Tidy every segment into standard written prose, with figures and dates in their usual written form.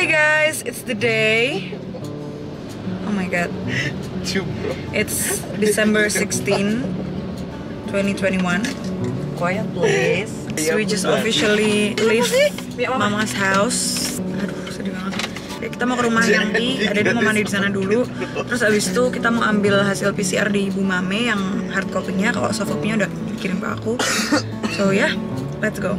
Hi guys, it's the day. Oh my god. It's December 16, 2021. Quiet please. So we just officially leave Mama's house. Aduh, sedih banget. Ya, kita mau ke rumah Yangti, ada dia mau mandi di sana dulu. Terus abis itu kita mau ambil hasil PCR di Ibu Mame yang hard copy-nya. Kalau soft copy-nya udah dikirim ke aku. So ya, yeah, let's go.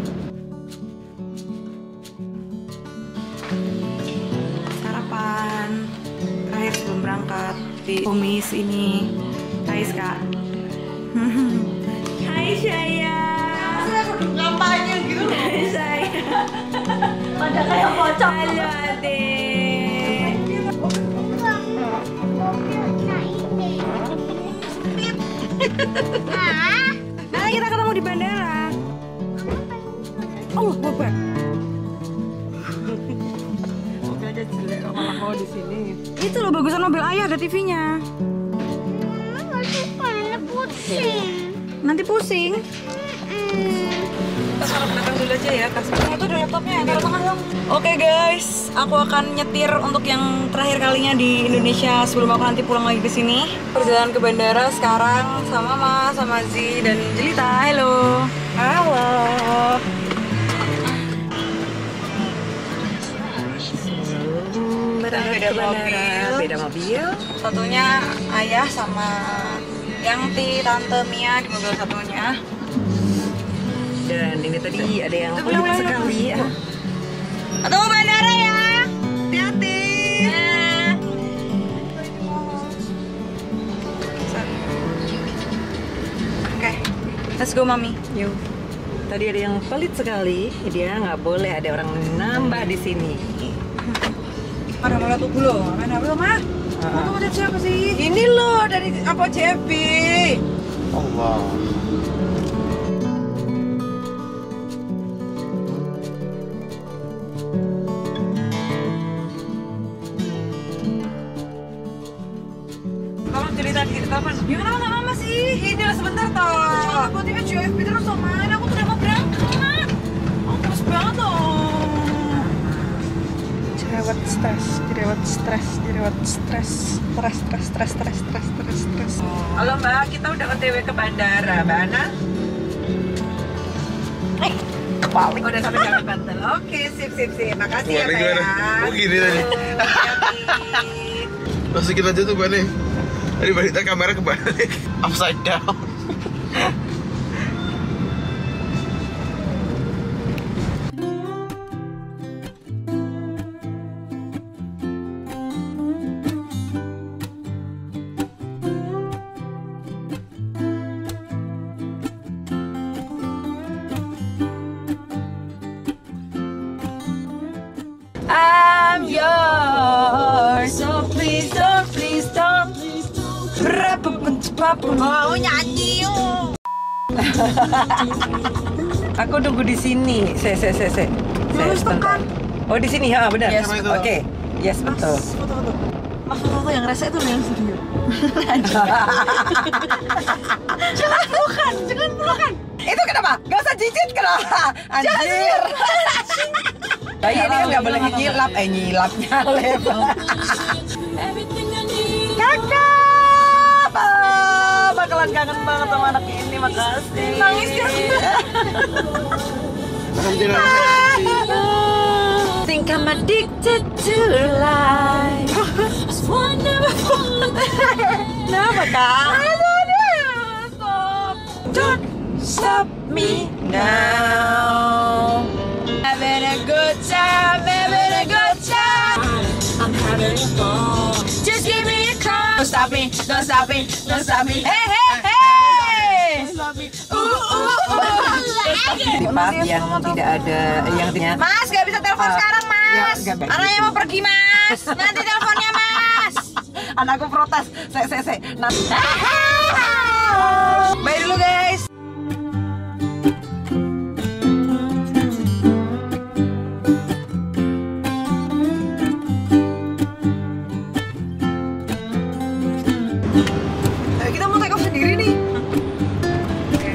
Sarapan terakhir sebelum berangkat di Kumis ini. Hai Kak. Hai Saya. Ngapain gitu? Hai Saya. Pada kayak pocong. Halo Adek. Nah, kita ketemu di bandara. Oh, Bapak. Mobilnya jelek, malah mau di sini. Itu loh bagusan mobil ayah, ada TV-nya. Nggak suka, nanti pusing. Nanti pusing. Kita taruh belakang dulu aja ya, kasih. Itu udah laptopnya, taruh tengah dong. Oke guys, aku akan nyetir untuk yang terakhir kalinya di Indonesia sebelum aku nanti pulang lagi ke sini. Perjalanan ke bandara sekarang sama Mama, sama Zi dan Jelita. Halo. Halo. Beda mobil. Satunya ayah sama Yangti, Tante Mia di mobil satunya. Dan ini tadi ada yang unik sekali ya. Atau mau bandara ya? Hati-hati. Oke, let's go Mami. Yuk. Tadi ada yang pelit sekali, dia nggak boleh ada orang nambah di sini. Ada mau tunggu loh, mana belum mah? Mau tunggu siapa sih? Ini loh dari apa CP? Allah. Kamu cerita di kapan? Ya kenapa nggak Mama sih? Ini lah sebentar toh. Tiba-tiba CFP terus sama mana? Aku tuh udah mau berangkat. Aku terus banget loh. Jerawat stres. Halo Mbak, kita udah OTW ke bandara, Mbak Ana. Kebalik. Udah sampai Jalan Banten. Oke, sip. Makasih ya Mbak ya. Oh gini tadi. Masukin aja tuh Bane. Tadi balik kamera kebalik. Upside down. I'm yours, so please don't. Mau nyanyi yuk. Aku nunggu di sini. Saya sebentar. Oh di sini ya, benar. Yes, Oke. Yes, betul. Foto yang rese itu yang studio. Jangan pelukan. Itu kenapa? Gak usah cicit kenapa? Anjir. Tapi ini kan gak boleh nyilap. Nyalep. Kakak. Bakalan kangen banget sama anak ini, makasih. Nangis ya. Think I'm addicted to life. It's wonderful. Kenapa kak? Don't stop me now. Having a good time. I'm having fun. Just give me a call. Don't stop me. Hey. Tempat yang tidak ada yang tidak. Mas, gak bisa telepon sekarang, Mas. Ya, gak- Anaknya mau pergi, Mas. Nanti teleponnya, Mas. Anakku protes. Se. Nanti. Bye dulu, guys. Kita mau take off sendiri nih.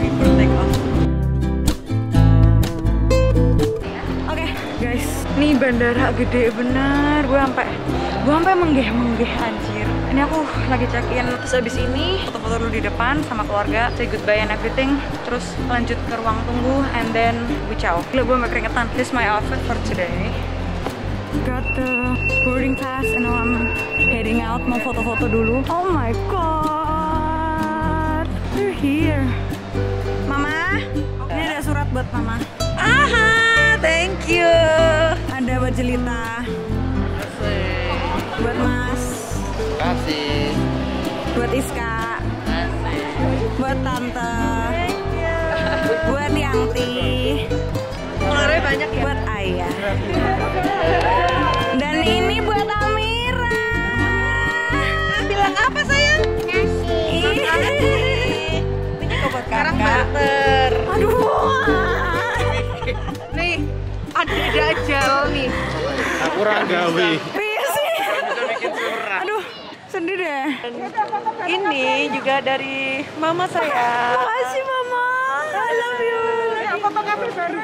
Oke, guys. Ini bandara gede bener. Gue sampai menggeh anjir. Ini aku lagi check-in. Terus abis ini foto-foto dulu di depan sama keluarga, say goodbye and everything. Terus lanjut ke ruang tunggu and then we ciao. Gila, gue sampai keringetan. This is my outfit for today. Got the boarding pass and now I'm heading out. Mau foto-foto dulu. Oh my god, they're here. Mama, ini ada surat buat mama. Aha, thank you. Ada buat Jelita. Buat Mas. Kasih. Buat Iska. Buat Tante. Buat Yangti. Pengaruhnya banyak ya? Buat Ayah. Dan ini buat Amira. Bilang apa sayang? Nasi. Ini juga buat kakak. Barter. Aduh. Nih, ada Dajjal nih. Aku ranggawi. Iya sih. Aduh, sedih deh. Ini juga dari mama saya. Makasih mama. I love you. Foto kami baru.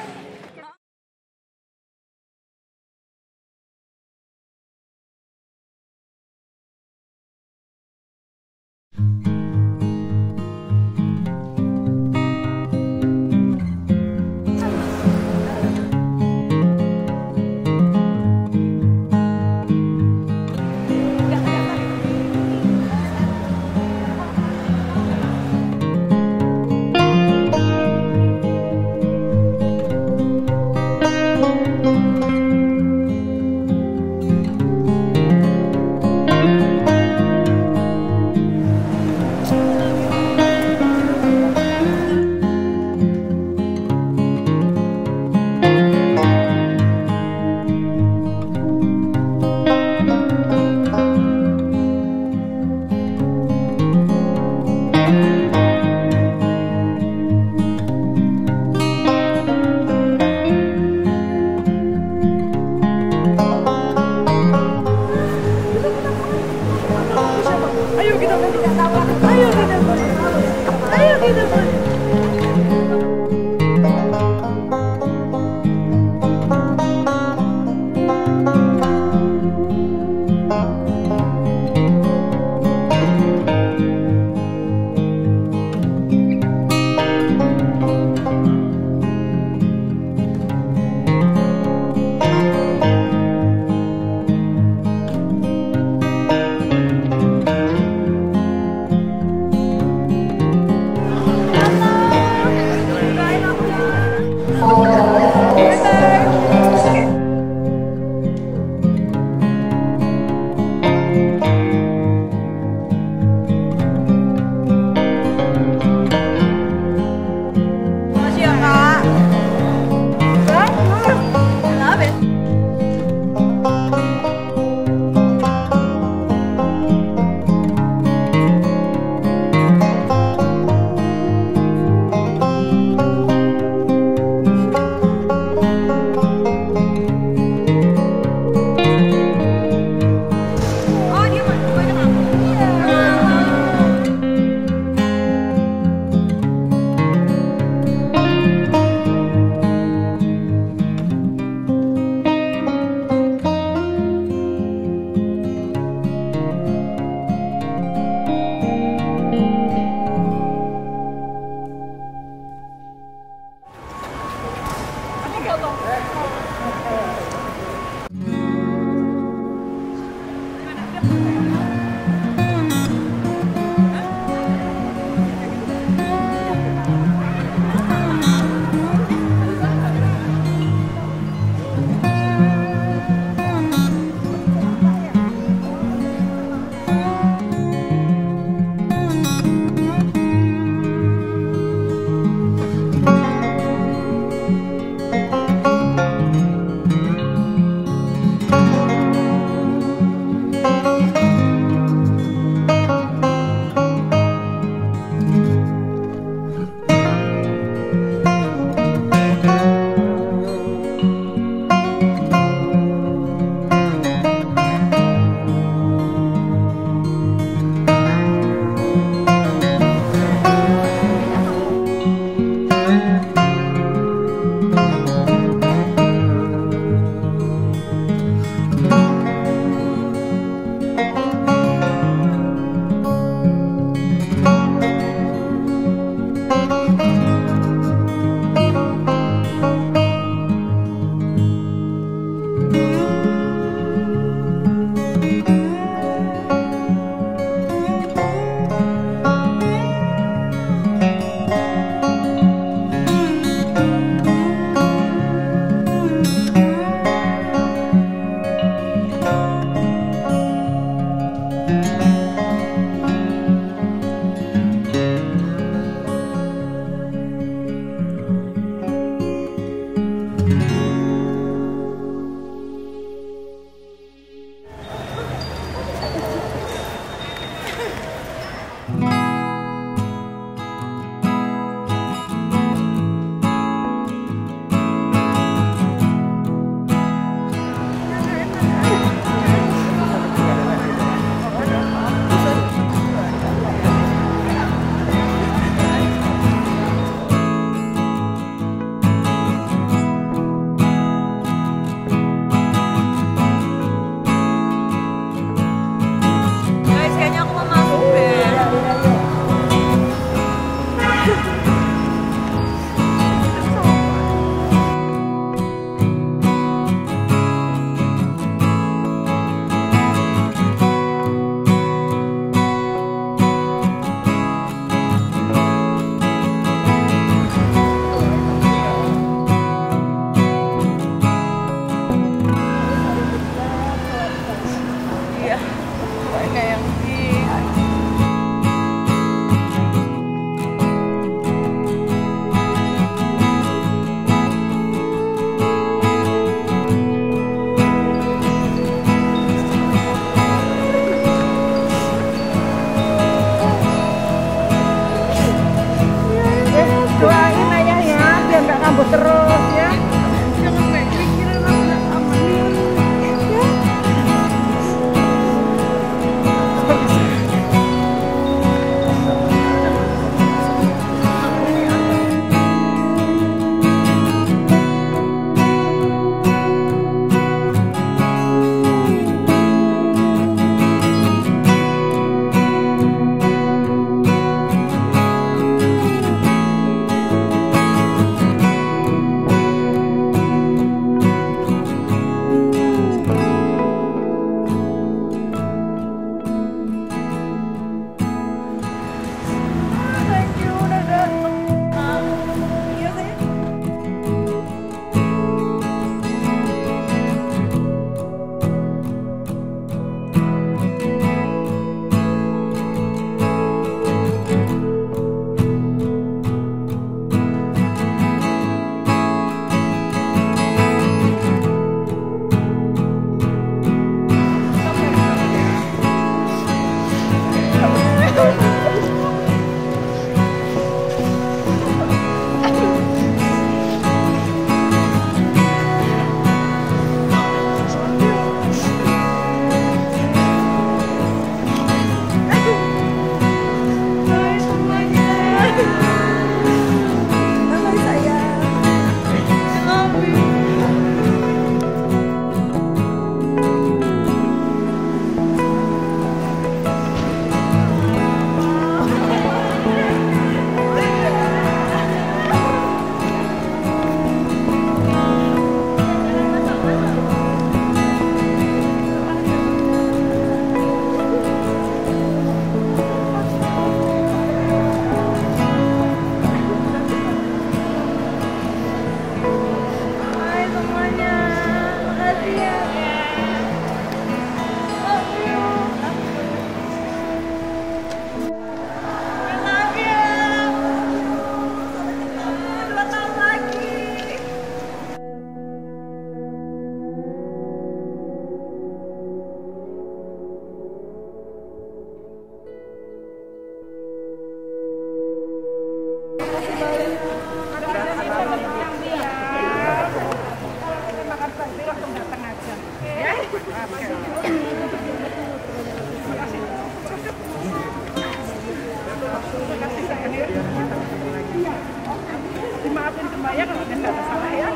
Dimaafin semua ya kalau ada salah ya.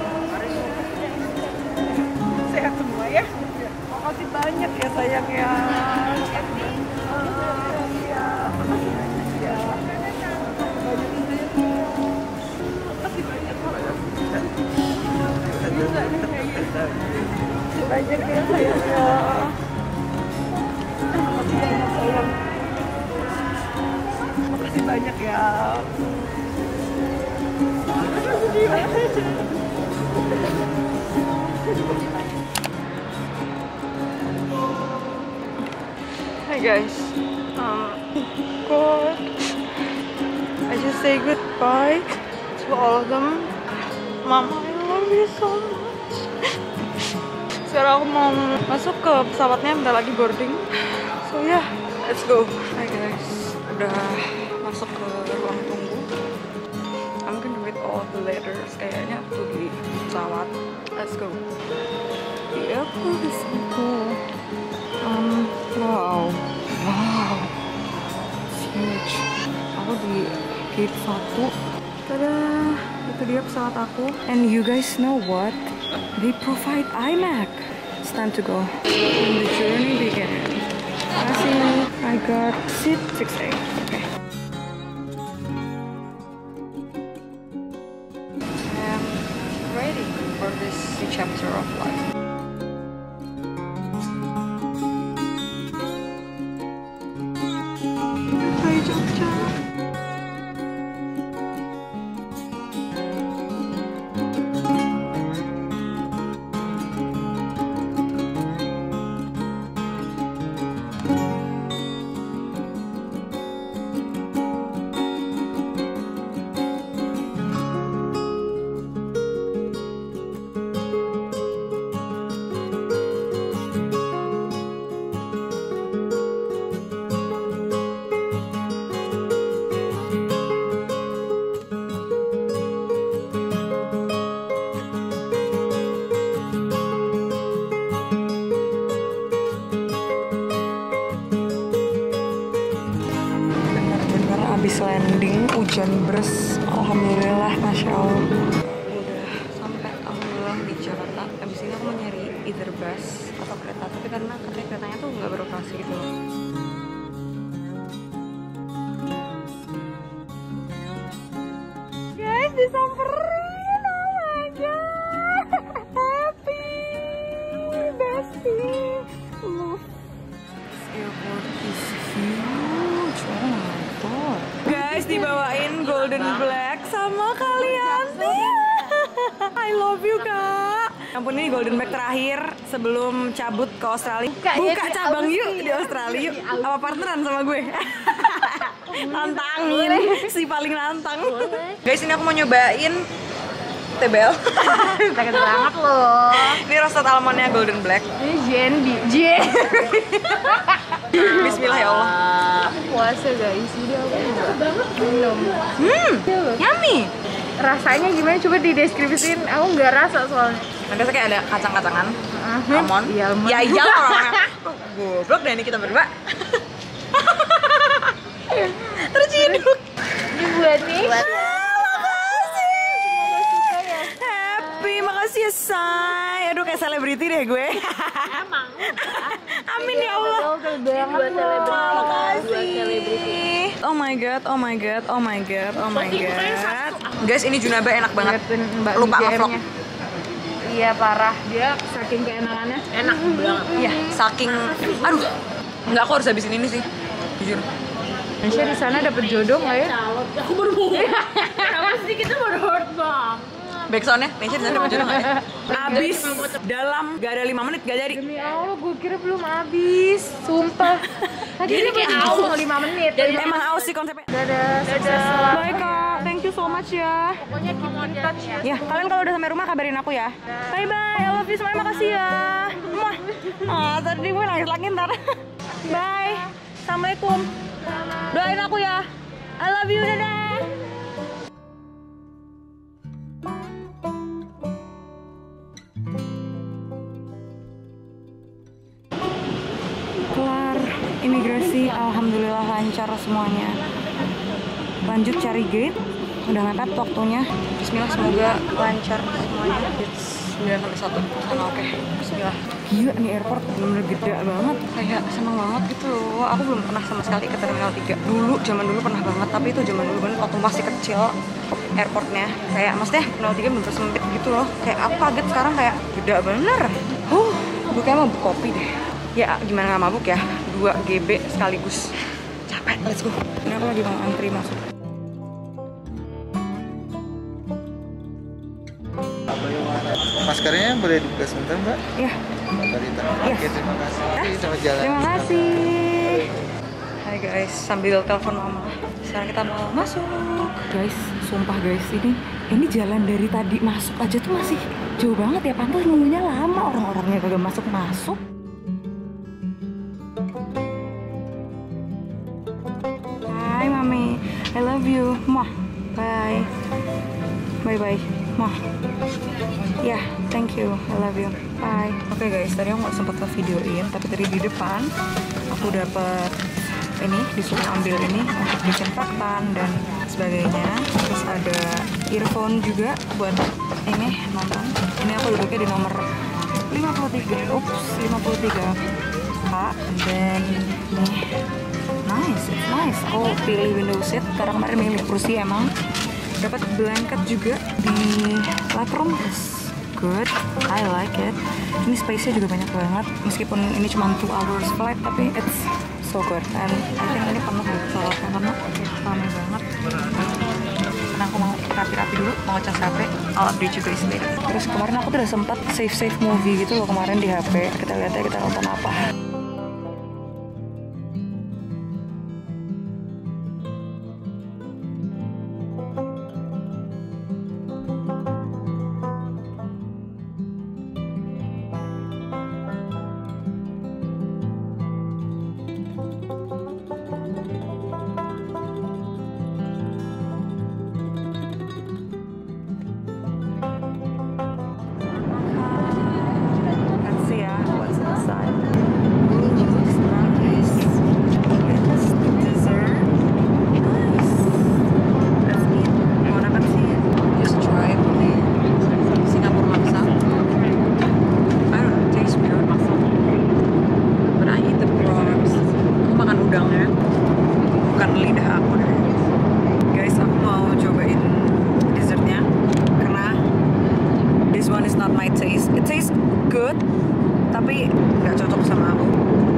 Sehat semua ya. Makasih banyak ya sayang ya. Banyak ya sayang ya. Makasih banyak ya. Hi guys. God. I just say goodbye to all of them. Mama, I love you so much. Sekarang aku mau masuk ke pesawatnya, bentar lagi boarding. So yeah, let's go. Hi guys, udah masuk ke ruang tunggu. I'm gonna read all the letters. Kayaknya tuh di pesawat. Let's go. The airport is so cool. Wow, it's huge. Aku di gate 1. Tada, itu dia pesawat aku. And you guys know what? They provide iMac. It's time to go. And the journey began. Kasih, I got seat 6A. Okay. I'm ready for this chapter of life. Hai Jogja. Habis landing, hujan beres. Alhamdulillah, Masya Allah. Udah sampai alhamdulillah di Jakarta. Abis ini aku mau nyari either bus atau kereta. Tapi karena katanya keretanya tuh nggak beroperasi gitu loh. Guys, disamperin. Oh my god. Happy. Bestie. Love. This airport is huge. Oh my god. Guys, dibawain Golden Black sama kalian. I love you, Kak. Ampun, ini Golden Black terakhir sebelum cabut ke Australia. Buka cabang yuk di Australia yuk. Apa partneran sama gue? Nantangin, si paling nantang. Guys, ini aku mau nyobain TBL. Sakit banget loh. Ini roasted almondnya Golden Black. Ini JNB. Bismillah ya Allah. Puasa guys, jadi aku enggak minum. Yummy. Rasanya gimana? Coba dideskripsiin. Aku nggak rasa soalnya. Nanti kayak ada kacang-kacangan, almond. Iya, almond. Ya iya orang-orang. Goblok deh ini kita berdua. Terciduk. Ini buat nih. Happy, makasih ya Say. Aduh kayak selebriti deh gue. Emang. Amin ya Allah. Buat Makasih. Oh my god, oh my god, oh my god, oh my god. Guys, ini Junaba enak banget. Lupa ngevlog. Iya parah. Dia saking keenakannya. Enak banget. Iya, saking aduh. Enggak, aku harus habisin ini sih. Jujur. Aisyah di sana dapat jodoh nggak ya? Aku baru mau. Kenapa sih kita baru hurt bang? Backsoundnya, Nesha disana dapat jodoh nggak ya? Abis dalam gak ada 5 menit, gak jadi. Demi Allah, gue kira belum habis. Sumpah. Tadi ini kayak aus 5 menit. Emang aus sih konsepnya. Dadah. Bye Kak, thank you so much ya. Pokoknya keep in touch ya. Ya, kalian kalau udah sampai rumah kabarin aku ya. Bye bye, I love you semuanya, makasih ya. Muah. Ah, tadi gue nangis lagi ntar. Bye. Assalamualaikum. Doain aku ya. I love you, dadah. imigrasi alhamdulillah lancar semuanya. Lanjut cari gate. Udah mepet waktunya. Bismillah, semoga lancar semuanya. It's 9:01. Oke. Bismillah. Gila nih airport bener-bener gede banget. Kayak seneng banget gitu loh. Aku belum pernah sama sekali ke Terminal 3. Zaman dulu pernah banget, tapi itu zaman dulu banget waktu masih kecil airportnya. Kayak maksudnya Terminal 3 bener sempit gitu loh. Kayak aku kaget sekarang kayak gede bener. Gue kayak mabuk kopi deh. Ya gimana gak mabuk ya? 2 GB sekaligus. Capek, let's go. Ini aku lagi mau antri masuk. Maskernya boleh dibuka sebentar, Mbak? Iya. Mbak Rita. Oke, terima kasih. Selamat jalan. Terima kasih. Hai guys, sambil telepon mama. Sekarang kita mau masuk. Guys, sumpah guys, ini jalan dari tadi masuk aja tuh masih jauh banget ya. Pantas nunggunya lama, orang-orangnya kagak masuk-masuk. Hai mami, I love you. Mwah. Bye. Bye-bye. Mwah. Ya, thank you. I love you. Bye. Oke guys, tadi aku nggak sempat ke videoin, tapi tadi di depan aku dapet ini, disuruh ambil ini untuk disinfektan dan sebagainya. Terus ada earphone juga buat ini nonton. Ini aku duduknya di nomor 53. Ups, 53. Kak, dan nih. Nice, it's nice. Aku pilih window seat karena kemarin milih kursi emang. Dapat blanket juga di legroom. Good, I like it. Ini space-nya juga banyak banget. Meskipun ini cuma 2 hours flight, tapi it's so good. And I think ini penuh di pesawatnya karena ramai banget. Karena aku mau rapi-rapi dulu, mau ngecas HP. I'll update you guys later. Terus kemarin aku tuh udah sempat save movie gitu loh kemarin di HP. Kita lihat ya kita nonton apa. Tapi nggak cocok sama aku.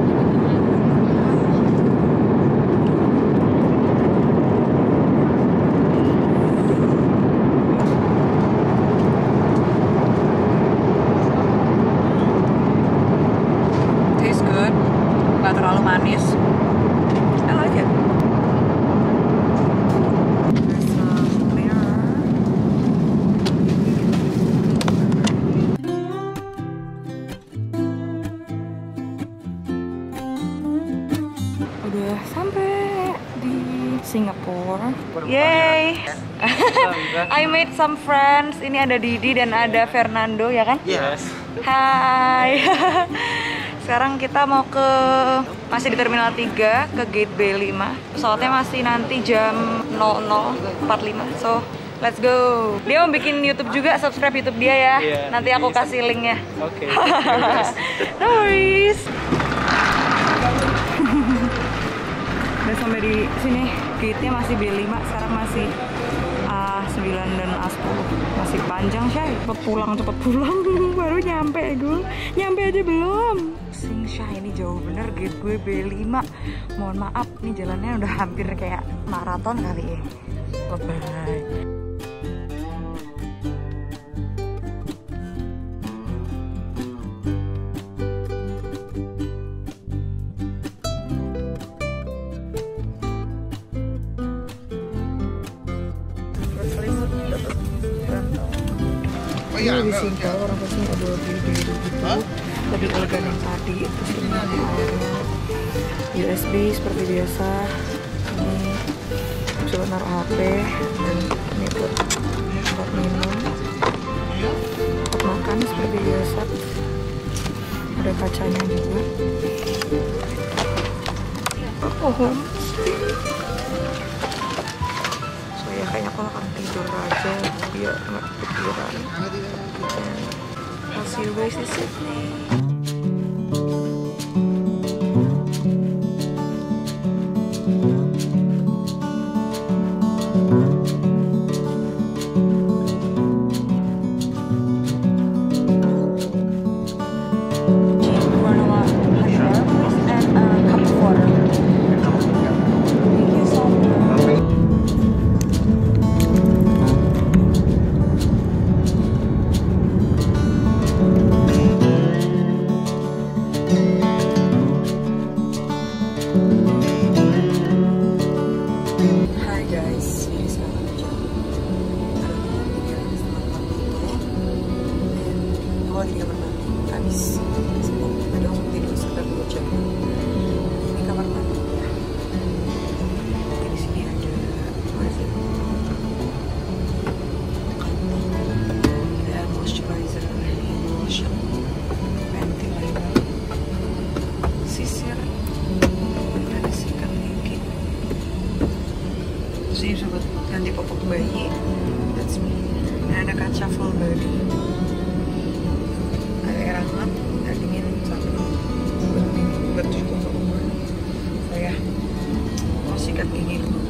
Tastes good, nggak terlalu manis. I like it. Udah sampai di Singapura. Yay! I made some friends. Ini ada Didi dan ada Fernando ya kan? Yes. Hai. Sekarang kita mau masih di Terminal 3 ke Gate B5. Pesawatnya masih nanti jam 00.45. So let's go. Dia mau bikin YouTube juga, subscribe YouTube dia ya. Yeah, nanti aku kasih linknya. Oke. No worries. Udah sampai di sini, gate-nya masih B5, sekarang masih A9 dan A10. Masih panjang Syai, cepet pulang baru nyampe gue. Nyampe aja belum. Sing Syai, ini jauh bener gate gue B5. Mohon maaf, nih jalannya udah hampir kayak maraton kali ya. Bye-bye. Ini lebih simpel, orang pasti nggak bawa beli gitu. Lebih elegan yang tadi. Terus ini ada airnya USB seperti biasa. Ini bisa buat naruh HP dan ini buat minum, buat makan seperti biasa. Ada kacanya juga. So ya kayaknya aku akan tidur aja biar nggak kepikiran. I'll see you guys in Sydney. Ini sobat ganti popok bayi, that's me. Dan ada kaca full body, ada air hangat, air dingin sama buat cuci popok. Saya mau sikat gigi dulu.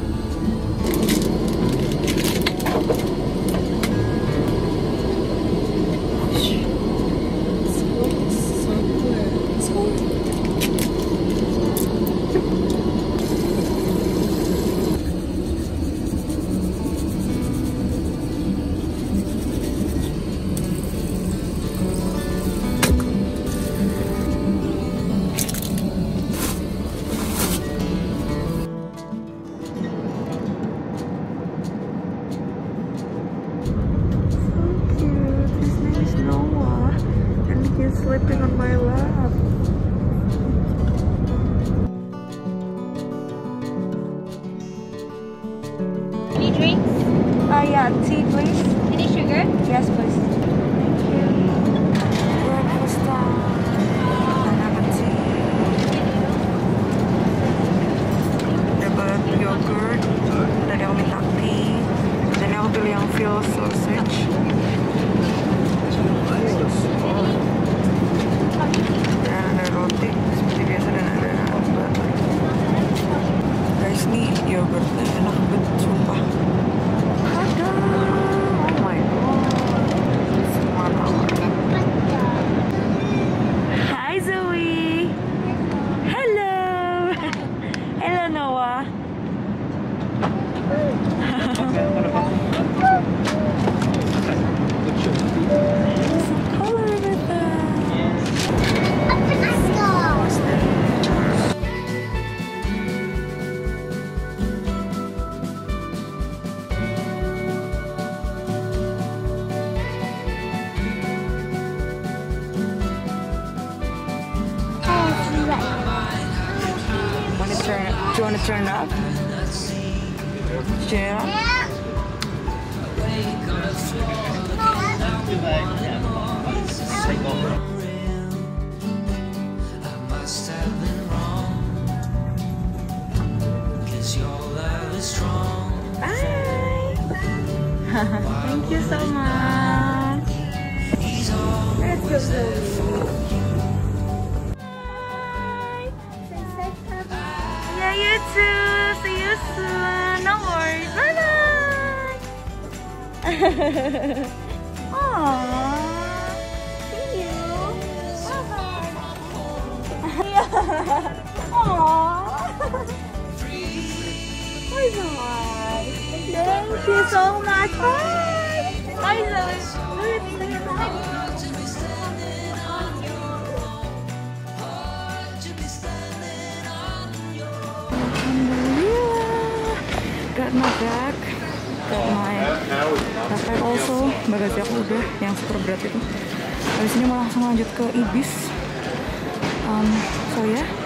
Sleeping on my lap. Any drinks? Yeah, tea please. Any sugar? Yes please. Thank you. Breakfast time. Banana tea. Dapat yogurt. Tadi aku minta tea. Dan aku pilih yang veal sausage. Dan ada roti seperti biasa dan ada butter. Guys, ini yogurtnya enak banget, sumpah. Ada, oh my god, semua tawar. Hi Zoe, hello, hello Noah. Do you want to turn it up? Turn it up? Bye! Thank you so much! Let's go, Zoe! Yeah, you too! See you soon! No worries! Bye-bye! Aww! See you! Bye-bye! Aww! Bye-bye! Thank you so much! Bye! Bye, Zoe! Got my bag, got my backpack also, bagasi aku udah yang super berat itu. Habis ini mau langsung lanjut ke Ibis. So ya.